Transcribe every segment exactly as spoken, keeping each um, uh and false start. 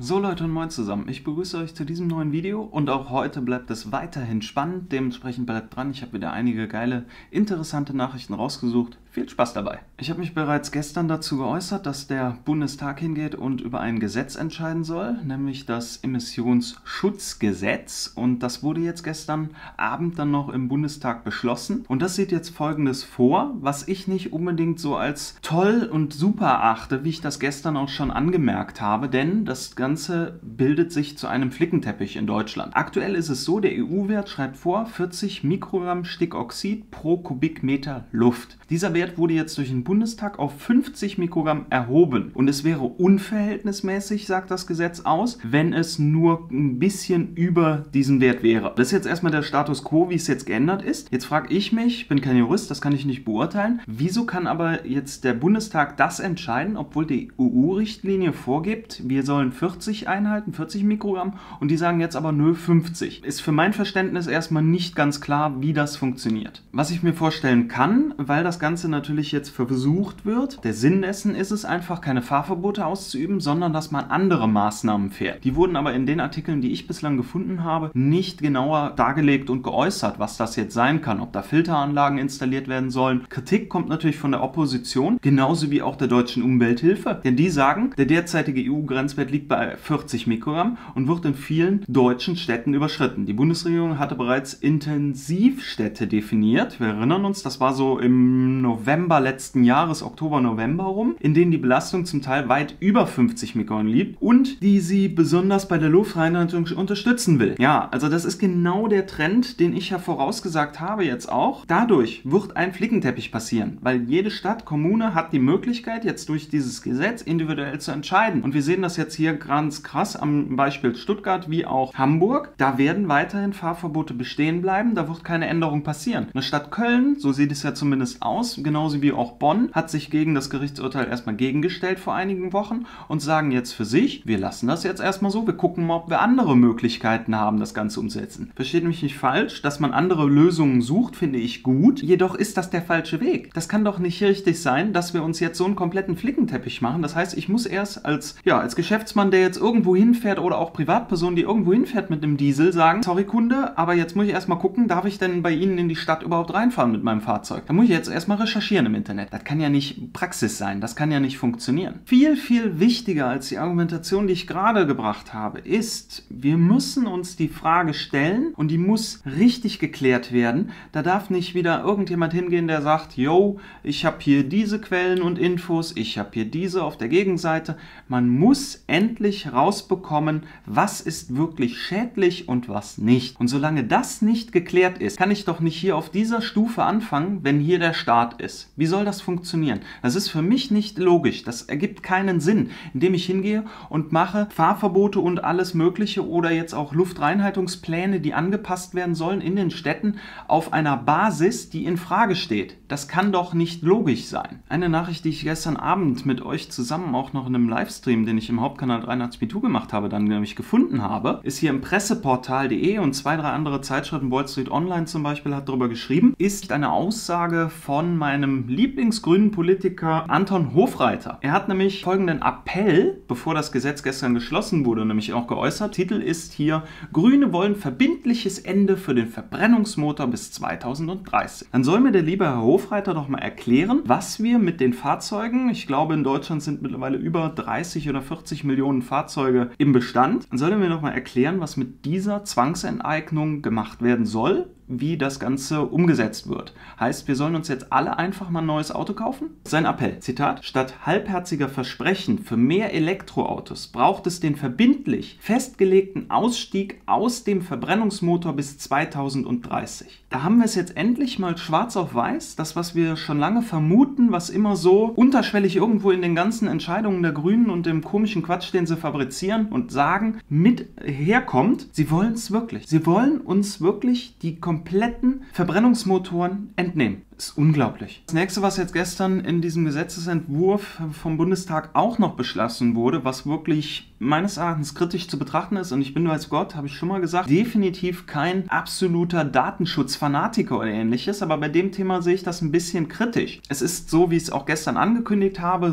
So Leute und moin zusammen, ich begrüße euch zu diesem neuen Video und auch heute bleibt es weiterhin spannend, dementsprechend bleibt dran, ich habe wieder einige geile, interessante Nachrichten rausgesucht. Viel Spaß dabei! Ich habe mich bereits gestern dazu geäußert, dass der Bundestag hingeht und über ein Gesetz entscheiden soll, nämlich das Emissionsschutzgesetz, und das wurde jetzt gestern Abend dann noch im Bundestag beschlossen und das sieht jetzt Folgendes vor, was ich nicht unbedingt so als toll und super erachte, wie ich das gestern auch schon angemerkt habe, denn das Ganze bildet sich zu einem Flickenteppich in Deutschland. Aktuell ist es so, der E U-Wert schreibt vor vierzig Mikrogramm Stickoxid pro Kubikmeter Luft. Dieser Wert wurde jetzt durch den Bundestag auf fünfzig Mikrogramm erhoben und es wäre unverhältnismäßig, sagt das Gesetz aus, wenn es nur ein bisschen über diesen Wert wäre. Das ist jetzt erstmal der Status quo, wie es jetzt geändert ist. Jetzt frage ich mich, ich bin kein Jurist, das kann ich nicht beurteilen, wieso kann aber jetzt der Bundestag das entscheiden, obwohl die E U-Richtlinie vorgibt, wir sollen vierzig einhalten, vierzig Mikrogramm, und die sagen jetzt aber nö, fünfzig. Ist für mein Verständnis erstmal nicht ganz klar, wie das funktioniert. Was ich mir vorstellen kann, weil das Ganze natürlich jetzt versucht wird, der Sinn dessen ist es einfach, keine Fahrverbote auszuüben, sondern dass man andere Maßnahmen fährt. Die wurden aber in den Artikeln, die ich bislang gefunden habe, nicht genauer dargelegt und geäußert, was das jetzt sein kann, ob da Filteranlagen installiert werden sollen. Kritik kommt natürlich von der Opposition, genauso wie auch der deutschen Umwelthilfe, denn die sagen, der derzeitige E U-Grenzwert liegt bei vierzig Mikrogramm und wird in vielen deutschen Städten überschritten. Die Bundesregierung hatte bereits Intensivstädte definiert. Wir erinnern uns, das war so im November letzten Jahres, Oktober, November rum, in denen die Belastung zum Teil weit über fünfzig Mikrogramm liegt und die sie besonders bei der Luftreinhaltung unterstützen will. Ja, also das ist genau der Trend, den ich ja vorausgesagt habe jetzt auch. Dadurch wird ein Flickenteppich passieren, weil jede Stadt, Kommune hat die Möglichkeit, jetzt durch dieses Gesetz individuell zu entscheiden. Und wir sehen das jetzt hier ganz krass am Beispiel Stuttgart wie auch Hamburg. Da werden weiterhin Fahrverbote bestehen bleiben, da wird keine Änderung passieren. Eine Stadt Köln, so sieht es ja zumindest aus, genauso wie auch Bonn, hat sich gegen das Gerichtsurteil erstmal gegengestellt vor einigen Wochen und sagen jetzt für sich, wir lassen das jetzt erstmal so, wir gucken mal, ob wir andere Möglichkeiten haben, das Ganze umzusetzen. Versteht mich nicht falsch, dass man andere Lösungen sucht, finde ich gut, jedoch ist das der falsche Weg. Das kann doch nicht richtig sein, dass wir uns jetzt so einen kompletten Flickenteppich machen. Das heißt, ich muss erst als, ja, als Geschäftsmann, der jetzt irgendwo hinfährt oder auch Privatperson, die irgendwo hinfährt mit einem Diesel, sagen, sorry Kunde, aber jetzt muss ich erstmal gucken, darf ich denn bei Ihnen in die Stadt überhaupt reinfahren mit meinem Fahrzeug? Da muss ich jetzt erstmal recherchieren im Internet. Das kann ja nicht Praxis sein, das kann ja nicht funktionieren. Viel, viel wichtiger als die Argumentation, die ich gerade gebracht habe, ist, wir müssen uns die Frage stellen und die muss richtig geklärt werden. Da darf nicht wieder irgendjemand hingehen, der sagt, yo, ich habe hier diese Quellen und Infos, ich habe hier diese auf der Gegenseite. Man muss endlich rausbekommen, was ist wirklich schädlich und was nicht. Und solange das nicht geklärt ist, kann ich doch nicht hier auf dieser Stufe anfangen, wenn hier der Start ist. Wie soll das funktionieren? Das ist für mich nicht logisch. Das ergibt keinen Sinn, indem ich hingehe und mache Fahrverbote und alles Mögliche oder jetzt auch Luftreinhaltungspläne, die angepasst werden sollen in den Städten auf einer Basis, die in Frage steht. Das kann doch nicht logisch sein. Eine Nachricht, die ich gestern Abend mit euch zusammen auch noch in einem Livestream, den ich im Hauptkanal dreiundachtzig Bit zwei gemacht habe, dann nämlich gefunden habe, ist hier im Presseportal punkt de und zwei, drei andere Zeitschriften, Wall Street Online zum Beispiel hat darüber geschrieben, ist eine Aussage von meinem Lieblingsgrünen Politiker Anton Hofreiter. Er hat nämlich folgenden Appell, bevor das Gesetz gestern geschlossen wurde, nämlich auch geäußert. Titel ist hier: Grüne wollen verbindliches Ende für den Verbrennungsmotor bis zweitausenddreißig. Dann soll mir der liebe Herr Hofreiter doch mal erklären, was wir mit den Fahrzeugen, ich glaube in Deutschland sind mittlerweile über dreißig oder vierzig Millionen Fahrzeuge im Bestand, dann soll er mir doch mal erklären, was mit dieser Zwangsenteignung gemacht werden soll, wie das Ganze umgesetzt wird. Heißt, wir sollen uns jetzt alle einfach mal ein neues Auto kaufen? Sein Appell, Zitat: Statt halbherziger Versprechen für mehr Elektroautos braucht es den verbindlich festgelegten Ausstieg aus dem Verbrennungsmotor bis zweitausenddreißig. Da haben wir es jetzt endlich mal schwarz auf weiß, das, was wir schon lange vermuten, was immer so unterschwellig irgendwo in den ganzen Entscheidungen der Grünen und dem komischen Quatsch, den sie fabrizieren und sagen, mit herkommt. Sie wollen es wirklich. Sie wollen uns wirklich die kompletten Verbrennungsmotoren entnehmen. ist unglaublich. Das nächste, was jetzt gestern in diesem Gesetzesentwurf vom Bundestag auch noch beschlossen wurde, was wirklich meines Erachtens kritisch zu betrachten ist, und ich bin, weiß Gott, habe ich schon mal gesagt, definitiv kein absoluter Datenschutzfanatiker oder ähnliches, aber bei dem Thema sehe ich das ein bisschen kritisch. Es ist so, wie ich es auch gestern angekündigt habe,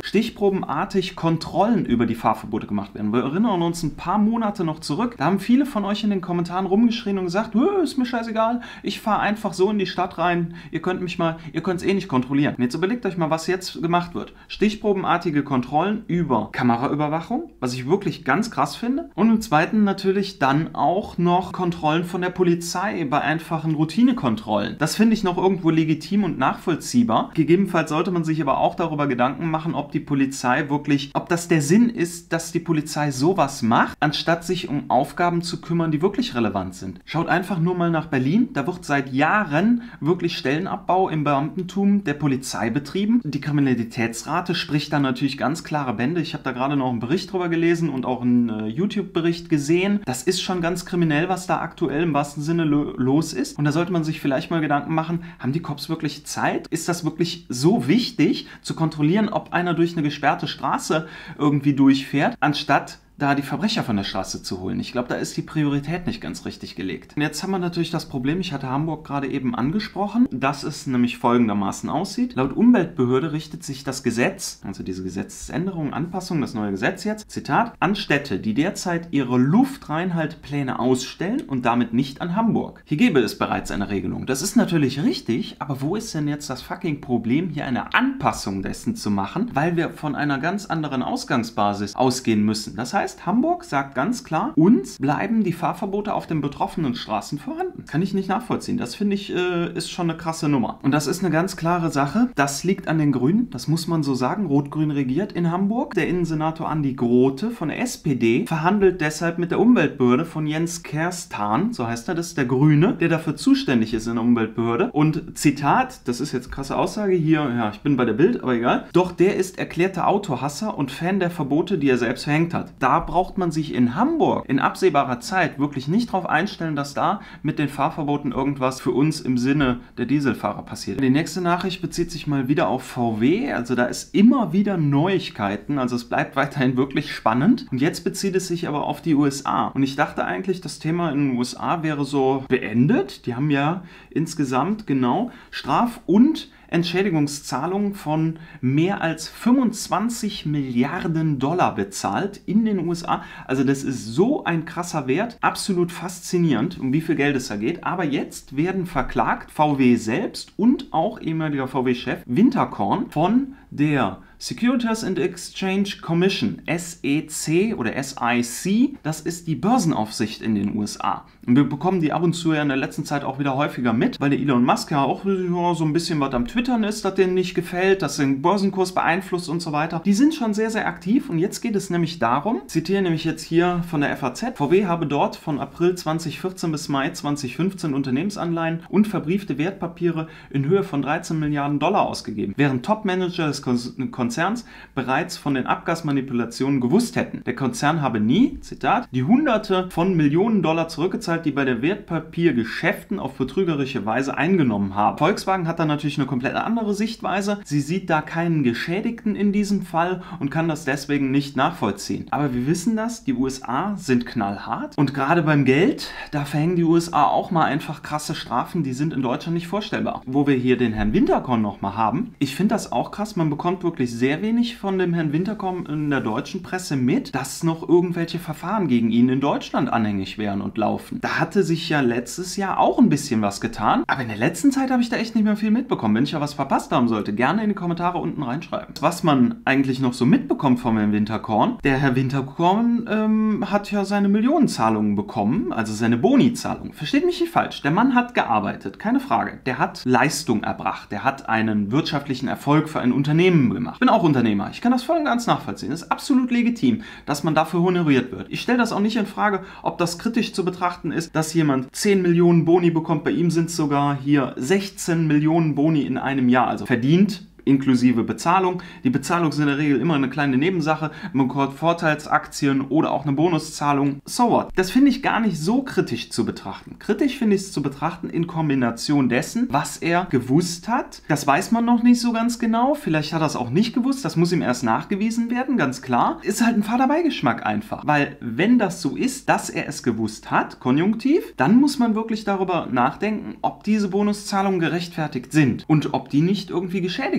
stichprobenartig Kontrollen über die Fahrverbote gemacht werden. Wir erinnern uns ein paar Monate noch zurück, da haben viele von euch in den Kommentaren rumgeschrien und gesagt, ist mir scheißegal, ich fahre einfach so in die Stadt rein, ihr könnt mich mal, ihr könnt es eh nicht kontrollieren. Und jetzt überlegt euch mal, was jetzt gemacht wird. Stichprobenartige Kontrollen über Kameraüberwachung, was ich wirklich ganz krass finde. Und im zweiten natürlich dann auch noch Kontrollen von der Polizei bei einfachen Routinekontrollen. Das finde ich noch irgendwo legitim und nachvollziehbar. Gegebenenfalls sollte man sich aber auch darüber Gedanken machen, ob die Polizei wirklich, ob das der Sinn ist, dass die Polizei sowas macht, anstatt sich um Aufgaben zu kümmern, die wirklich relevant sind. Schaut einfach nur mal nach Berlin. Da wird seit Jahren wirklich Stellenabbau im Beamtentum der Polizei betrieben. Die Kriminalitätsrate spricht da natürlich ganz klare Bände. Ich habe da gerade noch einen Bericht drüber gelesen und auch einen äh, YouTube-Bericht gesehen. Das ist schon ganz kriminell, was da aktuell im wahrsten Sinne lo los ist. Und da sollte man sich vielleicht mal Gedanken machen, haben die Cops wirklich Zeit? Ist das wirklich so wichtig, zu kontrollieren, ob einer durch eine gesperrte Straße irgendwie durchfährt, anstatt da die Verbrecher von der Straße zu holen? Ich glaube, da ist die Priorität nicht ganz richtig gelegt. Und jetzt haben wir natürlich das Problem, ich hatte Hamburg gerade eben angesprochen, dass es nämlich folgendermaßen aussieht. Laut Umweltbehörde richtet sich das Gesetz, also diese Gesetzesänderung, Anpassung, das neue Gesetz jetzt, Zitat, an Städte, die derzeit ihre Luftreinhaltpläne ausstellen und damit nicht an Hamburg. Hier gäbe es bereits eine Regelung. Das ist natürlich richtig, aber wo ist denn jetzt das fucking Problem, hier eine Anpassung dessen zu machen, weil wir von einer ganz anderen Ausgangsbasis ausgehen müssen. Das heißt, Hamburg sagt ganz klar, uns bleiben die Fahrverbote auf den betroffenen Straßen vorhanden. Kann ich nicht nachvollziehen. Das finde ich, äh, ist schon eine krasse Nummer. Und das ist eine ganz klare Sache. Das liegt an den Grünen. Das muss man so sagen. Rot-Grün regiert in Hamburg. Der Innensenator Andi Grote von der S P D verhandelt deshalb mit der Umweltbehörde von Jens Kerstan, so heißt er, das ist der Grüne, der dafür zuständig ist in der Umweltbehörde. Und Zitat, das ist jetzt eine krasse Aussage hier, ja, ich bin bei der Bild, aber egal. Doch der ist erklärter Autohasser und Fan der Verbote, die er selbst verhängt hat. Da braucht man sich in Hamburg in absehbarer Zeit wirklich nicht darauf einstellen, dass da mit den Fahrverboten irgendwas für uns im Sinne der Dieselfahrer passiert. Die nächste Nachricht bezieht sich mal wieder auf V W, also da ist immer wieder Neuigkeiten, also es bleibt weiterhin wirklich spannend. Und jetzt bezieht es sich aber auf die U S A. Und ich dachte eigentlich, das Thema in den U S A wäre so beendet. Die haben ja insgesamt genau Straf- und Entschädigungszahlungen von mehr als fünfundzwanzig Milliarden Dollar bezahlt in den U S A. Also das ist so ein krasser Wert, absolut faszinierend, um wie viel Geld es da geht. Aber jetzt werden verklagt V W selbst und auch ehemaliger V W-Chef Winterkorn von der Securities and Exchange Commission, S E C oder S I C, das ist die Börsenaufsicht in den U S A. Und wir bekommen die ab und zu ja in der letzten Zeit auch wieder häufiger mit, weil der Elon Musk ja auch ja, so ein bisschen was am Twittern ist, das denen nicht gefällt, das den Börsenkurs beeinflusst und so weiter. Die sind schon sehr, sehr aktiv und jetzt geht es nämlich darum, ich zitiere nämlich jetzt hier von der F A Z, V W habe dort von April zweitausendvierzehn bis Mai zweitausendfünfzehn Unternehmensanleihen und verbriefte Wertpapiere in Höhe von dreizehn Milliarden Dollar ausgegeben, während Topmanager des Konzerns Konzerns bereits von den Abgasmanipulationen gewusst hätten. Der Konzern habe nie, Zitat, die Hunderte von Millionen Dollar zurückgezahlt, die bei der Wertpapiergeschäften auf betrügerische Weise eingenommen haben. Volkswagen hat da natürlich eine komplett andere Sichtweise. Sie sieht da keinen Geschädigten in diesem Fall und kann das deswegen nicht nachvollziehen. Aber wir wissen das, die U S A sind knallhart und gerade beim Geld, da verhängen die U S A auch mal einfach krasse Strafen, die sind in Deutschland nicht vorstellbar. Wo wir hier den Herrn Winterkorn nochmal haben, ich finde das auch krass, man bekommt wirklich sehr wenig von dem Herrn Winterkorn in der deutschen Presse mit, dass noch irgendwelche Verfahren gegen ihn in Deutschland anhängig wären und laufen. Da hatte sich ja letztes Jahr auch ein bisschen was getan, aber in der letzten Zeit habe ich da echt nicht mehr viel mitbekommen. Wenn ich ja was verpasst haben sollte, gerne in die Kommentare unten reinschreiben. Was man eigentlich noch so mitbekommt vom Herrn Winterkorn, der Herr Winterkorn ähm, hat ja seine Millionenzahlungen bekommen, also seine Boni-Zahlungen. Versteht mich nicht falsch, der Mann hat gearbeitet, keine Frage. Der hat Leistung erbracht, der hat einen wirtschaftlichen Erfolg für ein Unternehmen gemacht. Ich bin auch Unternehmer, ich kann das voll und ganz nachvollziehen. Es ist absolut legitim, dass man dafür honoriert wird. Ich stelle das auch nicht in Frage, ob das kritisch zu betrachten ist, dass jemand zehn Millionen Boni bekommt. Bei ihm sind es sogar hier sechzehn Millionen Boni in einem Jahr, also verdient, inklusive Bezahlung. Die Bezahlung ist in der Regel immer eine kleine Nebensache. Man bekommt Vorteilsaktien oder auch eine Bonuszahlung. So what? Das finde ich gar nicht so kritisch zu betrachten. Kritisch finde ich es zu betrachten in Kombination dessen, was er gewusst hat. Das weiß man noch nicht so ganz genau. Vielleicht hat er es auch nicht gewusst. Das muss ihm erst nachgewiesen werden, ganz klar. Ist halt ein fader Beigeschmack einfach. Weil wenn das so ist, dass er es gewusst hat, konjunktiv, dann muss man wirklich darüber nachdenken, ob diese Bonuszahlungen gerechtfertigt sind und ob die nicht irgendwie geschädigt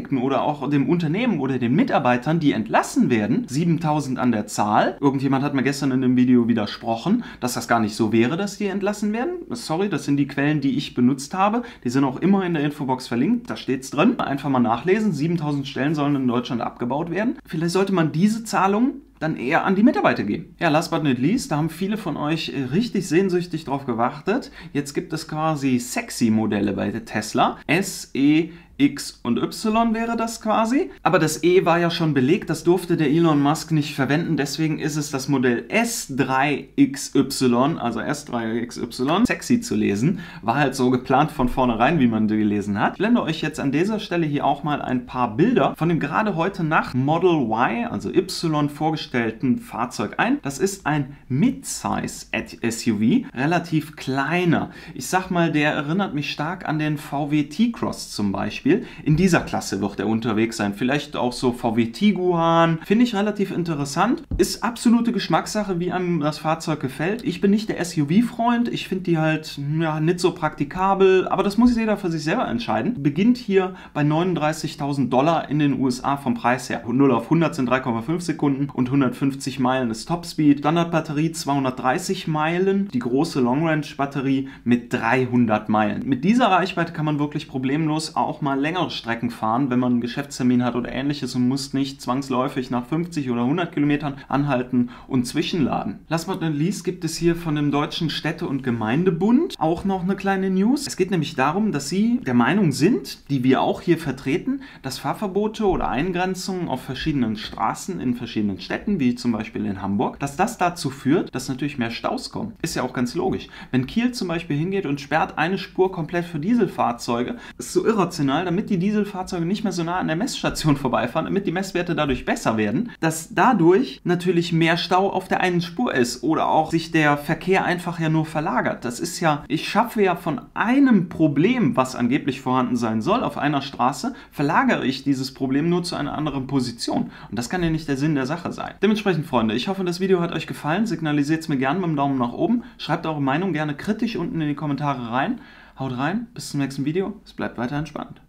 Beschäftigten oder auch dem Unternehmen oder den Mitarbeitern, die entlassen werden, siebentausend an der Zahl. Irgendjemand hat mir gestern in dem Video widersprochen, dass das gar nicht so wäre, dass die entlassen werden. Sorry, das sind die Quellen, die ich benutzt habe. Die sind auch immer in der Infobox verlinkt, da steht es drin. Einfach mal nachlesen, siebentausend Stellen sollen in Deutschland abgebaut werden. Vielleicht sollte man diese Zahlung dann eher an die Mitarbeiter geben. Ja, last but not least, da haben viele von euch richtig sehnsüchtig drauf gewartet. Jetzt gibt es quasi sexy Modelle bei der Tesla. S, E, X und Y wäre das quasi. Aber das E war ja schon belegt, das durfte der Elon Musk nicht verwenden. Deswegen ist es das Modell S drei X Y, also S drei X Y, sexy zu lesen. War halt so geplant von vornherein, wie man gelesen hat. Ich blende euch jetzt an dieser Stelle hier auch mal ein paar Bilder von dem gerade heute Nacht Model Y, also Y, vorgestellten Fahrzeug ein. Das ist ein Mid-Size S U V, relativ kleiner. Ich sag mal, der erinnert mich stark an den V W T-Cross zum Beispiel. In dieser Klasse wird er unterwegs sein. Vielleicht auch so V W Tiguan. Finde ich relativ interessant. Ist absolute Geschmackssache, wie einem das Fahrzeug gefällt. Ich bin nicht der S U V-Freund. Ich finde die halt ja, nicht so praktikabel. Aber das muss jeder für sich selber entscheiden. Beginnt hier bei neununddreißigtausend Dollar in den U S A vom Preis her. null auf hundert sind drei Komma fünf Sekunden und hundertfünfzig Meilen ist Topspeed. Standardbatterie zweihundertdreißig Meilen. Die große Long-Range-Batterie mit dreihundert Meilen. Mit dieser Reichweite kann man wirklich problemlos auch mal längere Strecken fahren, wenn man einen Geschäftstermin hat oder ähnliches und muss nicht zwangsläufig nach fünfzig oder hundert Kilometern anhalten und zwischenladen. Last but not least gibt es hier von dem Deutschen Städte- und Gemeindebund auch noch eine kleine News. Es geht nämlich darum, dass sie der Meinung sind, die wir auch hier vertreten, dass Fahrverbote oder Eingrenzungen auf verschiedenen Straßen in verschiedenen Städten, wie zum Beispiel in Hamburg, dass das dazu führt, dass natürlich mehr Staus kommen. Ist ja auch ganz logisch. Wenn Kiel zum Beispiel hingeht und sperrt eine Spur komplett für Dieselfahrzeuge, ist so irrational, damit die Dieselfahrzeuge nicht mehr so nah an der Messstation vorbeifahren, damit die Messwerte dadurch besser werden, dass dadurch natürlich mehr Stau auf der einen Spur ist oder auch sich der Verkehr einfach ja nur verlagert. Das ist ja, ich schaffe ja von einem Problem, was angeblich vorhanden sein soll, auf einer Straße, verlagere ich dieses Problem nur zu einer anderen Position. Und das kann ja nicht der Sinn der Sache sein. Dementsprechend, Freunde, ich hoffe, das Video hat euch gefallen. Signalisiert es mir gerne mit dem Daumen nach oben. Schreibt eure Meinung gerne kritisch unten in die Kommentare rein. Haut rein, bis zum nächsten Video. Es bleibt weiterhin spannend.